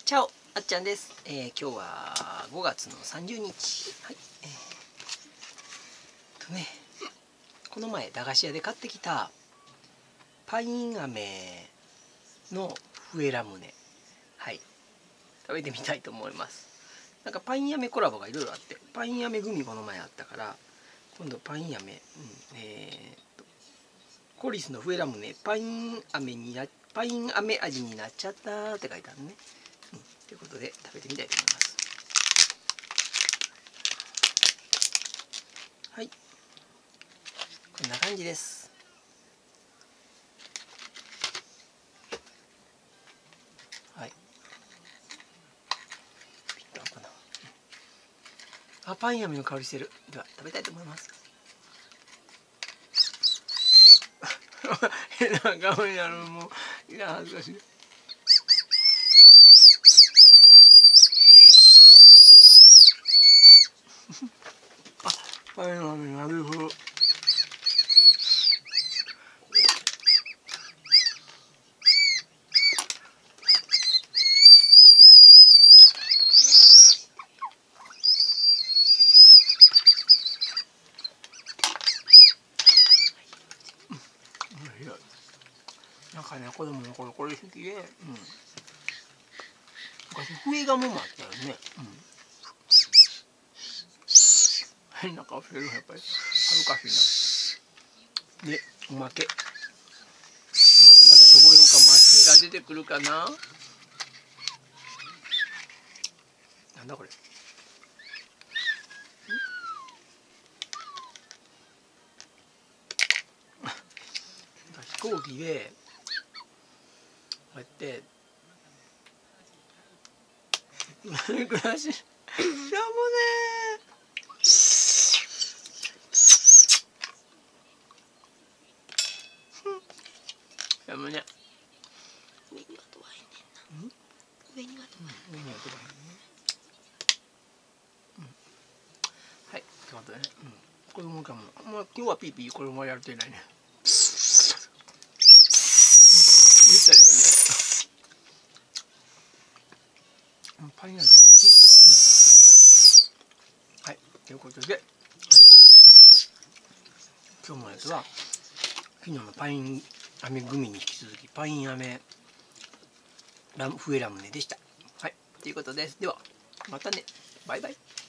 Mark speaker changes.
Speaker 1: チャオ、あっちゃんです。今日は5月の30日。はい。ね、この前駄菓子屋で買ってきたパイン飴の笛ラムネ。はい。食べてみたいと思います。なんかパイン飴コラボがいろいろあって、パイン飴グミこの前あったから、今度パイン飴、コリスの笛ラムネ、パイン飴味になっちゃったって書いてあるね。ということで食べてみたいと思います。はい、こんな感じです。はい、ピッと合うかな。あ、パイン飴の香りしてる。では食べたいと思います。変な顔になる。もういや恥ずかしい。あ、パイン飴なるほど。なんかね、子供の頃これ好きで、昔笛ガムもあったよね。変な顔してる。やっぱり恥ずかしいな。で、おまけ。またしょぼいほかまけが出てくるかな。なんだこれ。飛行機でこうやって暮らししょうもねー。やむね。
Speaker 2: 上には飛ばへんねんな。上には飛ばへん。
Speaker 1: 上には飛ばへんね。はい、ってことでね。子供かも。もう今日はピーピー子供はやるてないね。言ったりパインなんて美味しい。はい、ということで、今日のやつは昨日のパイン飴グミに引き続きパイン飴笛ラムネでした。はい、ということです。ではまたね。バイバイ。